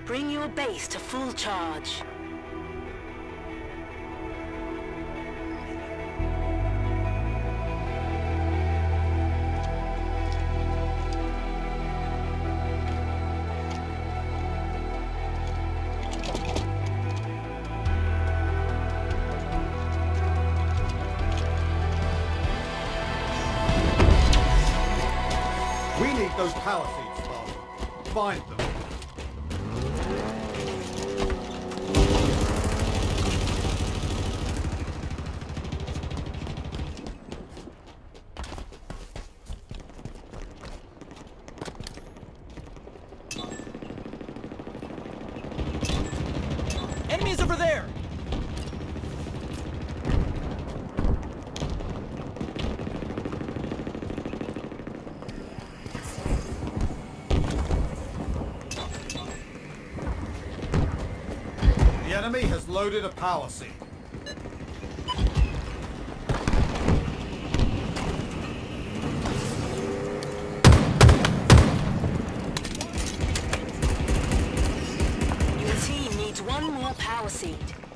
Bring your base to full charge. We need those power seeds, Father. Find them. Enemies over there! The enemy has loaded a power seed. Your team needs one more power seed.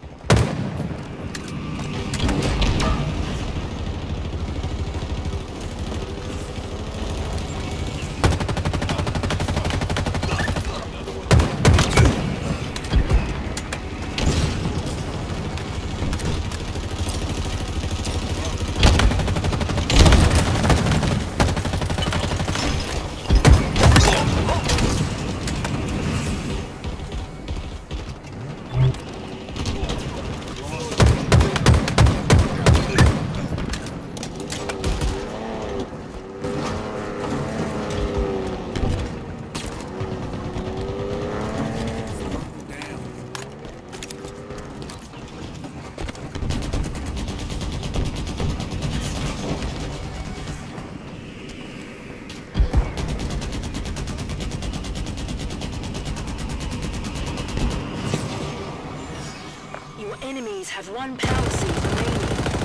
Your enemies have one power seed remaining.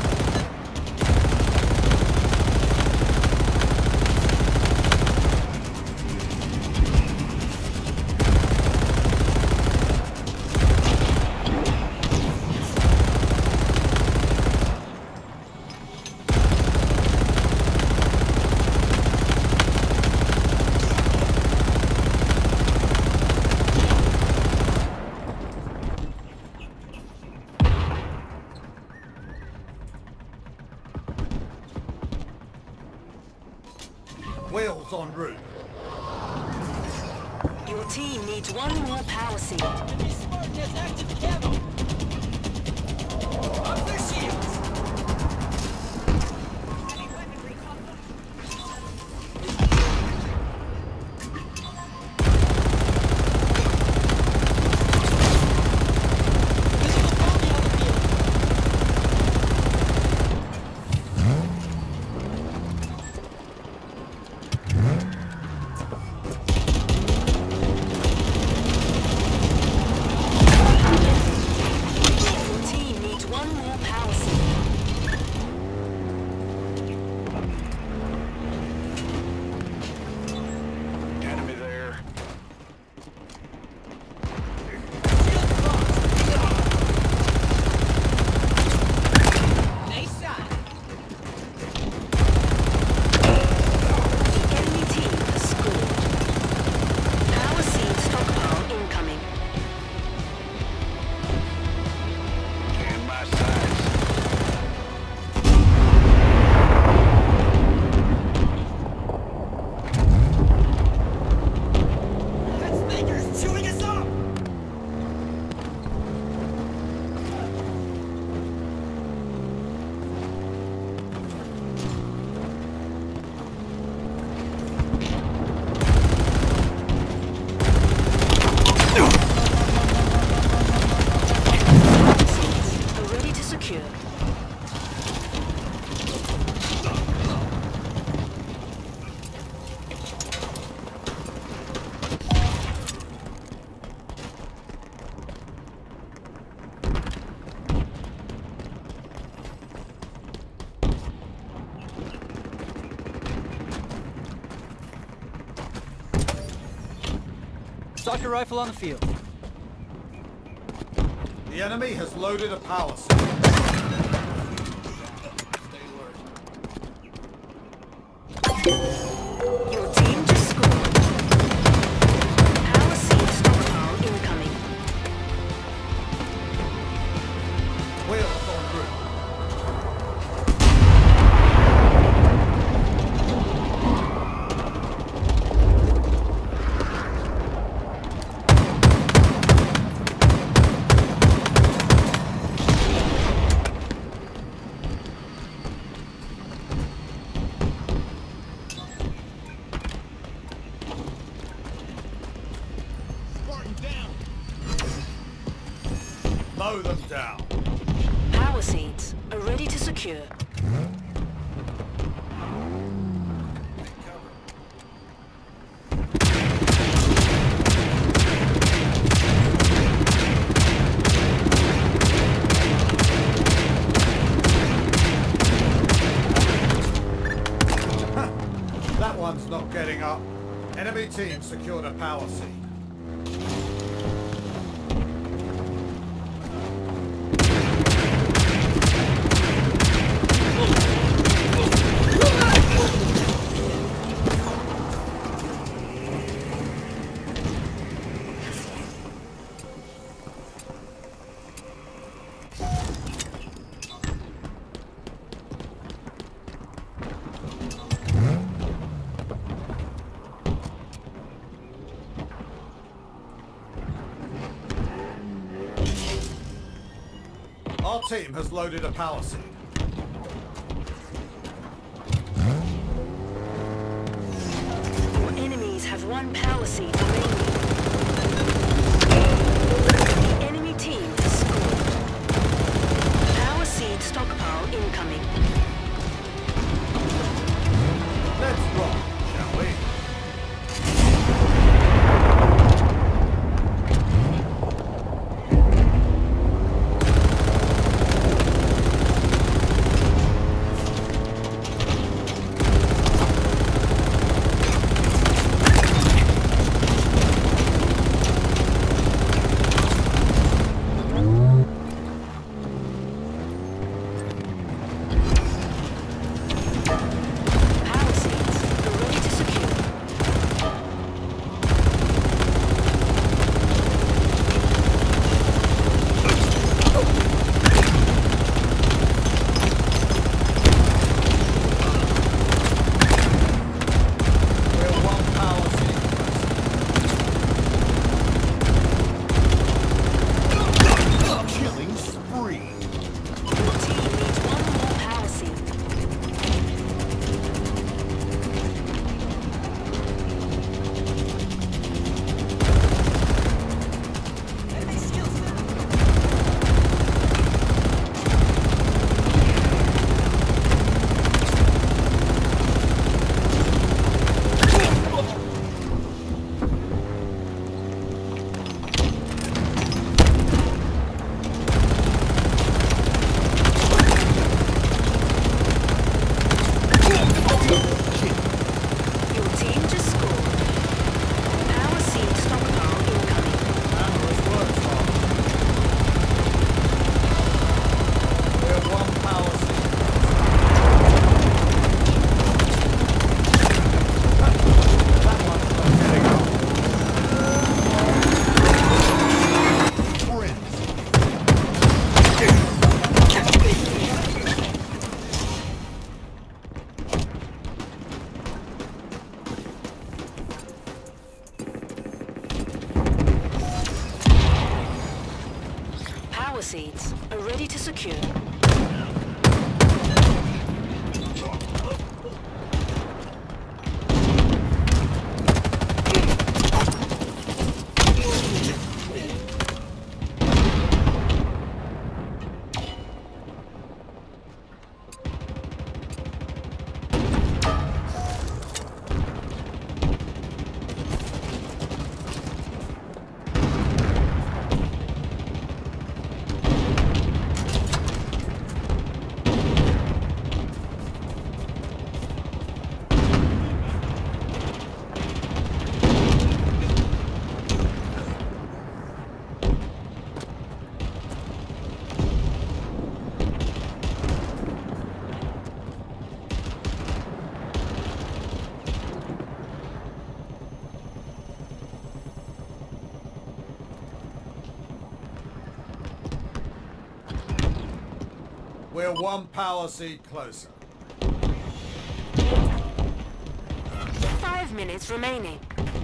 Wheels en route. Your team needs one more power seed. Enemy Spartan has active camo! Up their shields! Physical bombing on the field! Your team needs one more power seed. Enemy there. Nice shot! The enemy team has scored. Power seed stockpile incoming. And my size. That Spanker's chewing us up! Seeds are ready to secure. Stalker rifle on the field. The enemy has loaded a power seed. Your team just scored. Power seed stockpile incoming. Wheels en route. Mow them down. Power seeds are ready to secure. That one's not getting up. Enemy team secured a power seed. Our team has loaded a power seed. Your enemies have one power seed remaining. The enemy team has scored. Power seed stockpile incoming. Let's rock, shall we? Power seeds are ready to secure. We're one power seed. Killing spree. Your team needs one more power seed. Enemy skills down. Your team just scored. Power seed stockpile incoming. Amorous words, Father. We're one power seed. That one's not getting up. Power seeds are ready to secure. We're one power seed closer. 5 minutes remaining.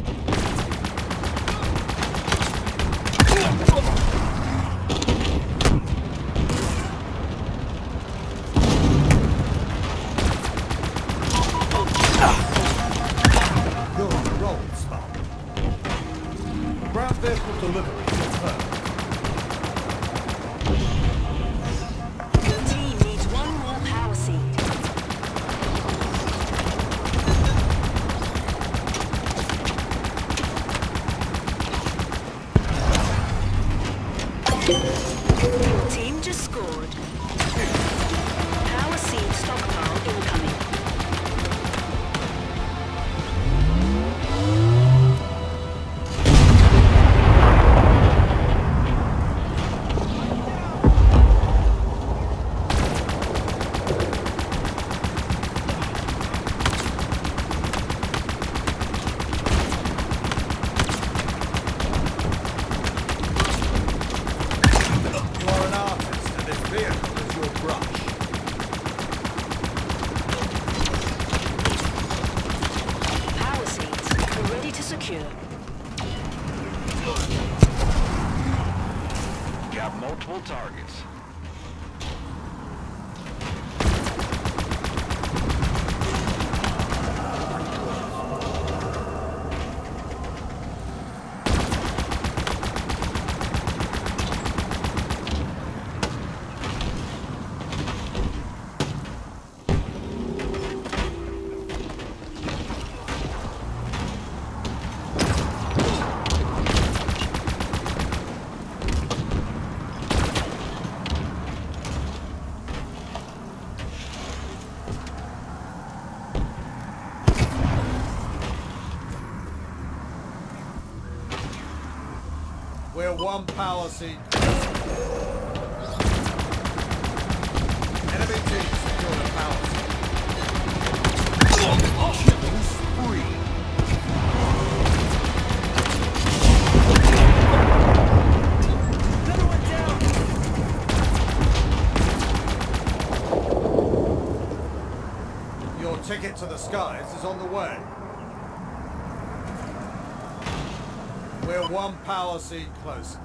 You're on the roll, Spark. Ground vehicle delivery confirmed. Your team needs one more power seed. Your team just scored. Power seed stockpile incoming. You are an artist, and this vehicle is your brush. Power seeds are ready to secure. Got multiple targets. We're one power seed. Enemy team secure the power seed. Killing spree. Another one down. Your ticket to the skies is on the way. We're one power seed closer.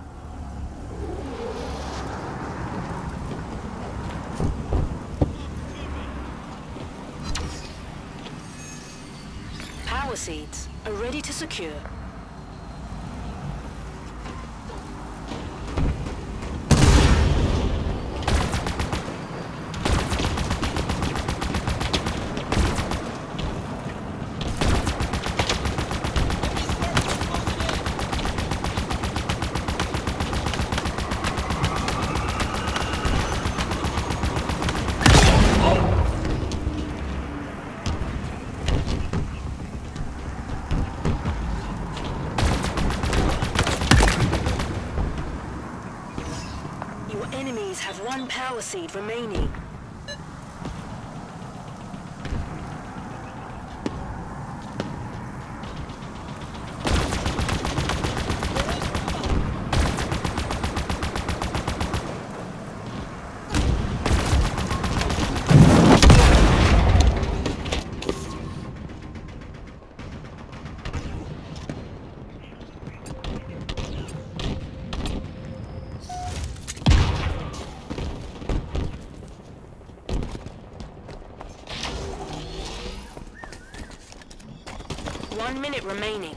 Power seeds are ready to secure. Your enemies have one power seed remaining. One minute remaining.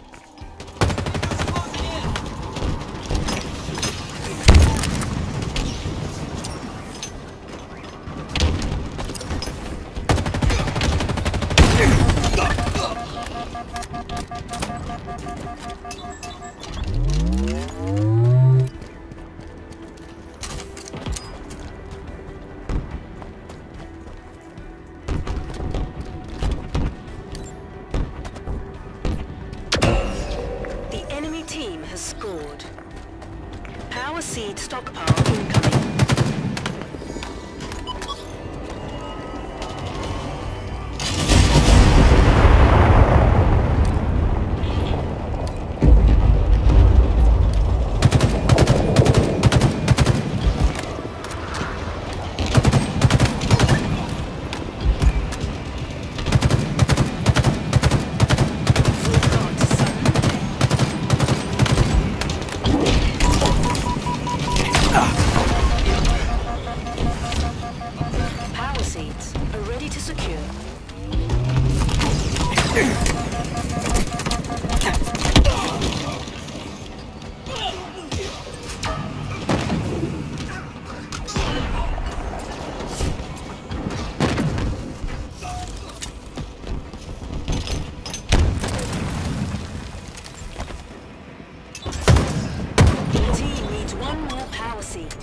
The enemy team has scored. Power seed stockpile incoming. seed.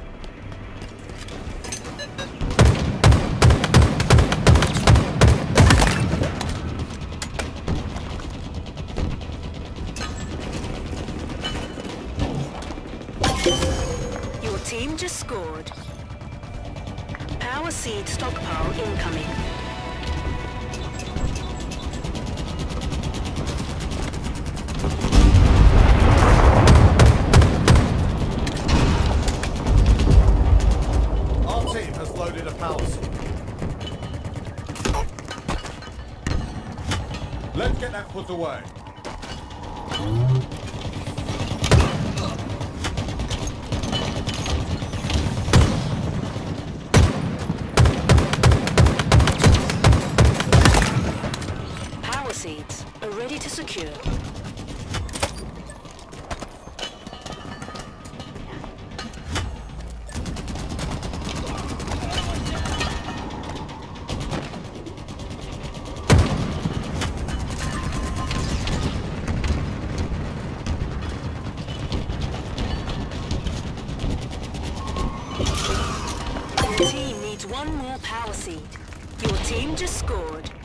Your team just scored. Power seed stockpile incoming. Our team has loaded a power seed. Let's get that put away. Power seeds are ready to secure. Your team needs one more power seed. Your team just scored.